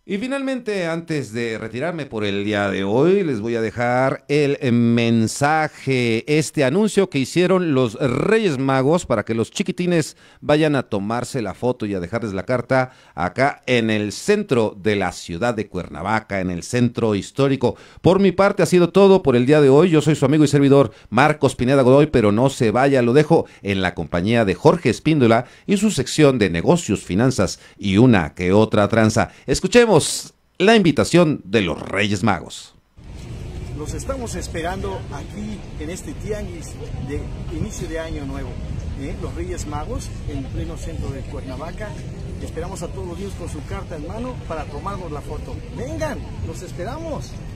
Y finalmente, antes de retirarme por el día de hoy, les voy a dejar el mensaje, este anuncio que hicieron los Reyes Magos para que los chiquitines vayan a tomarse la foto y a dejarles la carta acá en el centro de la ciudad de Cuernavaca, en el centro histórico. Por mi parte ha sido todo por el día de hoy. Yo soy su amigo y servidor Marcos Pineda Godoy, pero no se vaya, lo dejo en la compañía de Jorge Espíndola y su sección de negocios, finanzas y una que otra tranza. Escuchemos la invitación de los Reyes Magos. Los estamos esperando aquí en este tianguis de inicio de año nuevo. Los Reyes Magos en pleno centro de Cuernavaca. Esperamos a todos los niños con su carta en mano para tomarnos la foto. Vengan, los esperamos.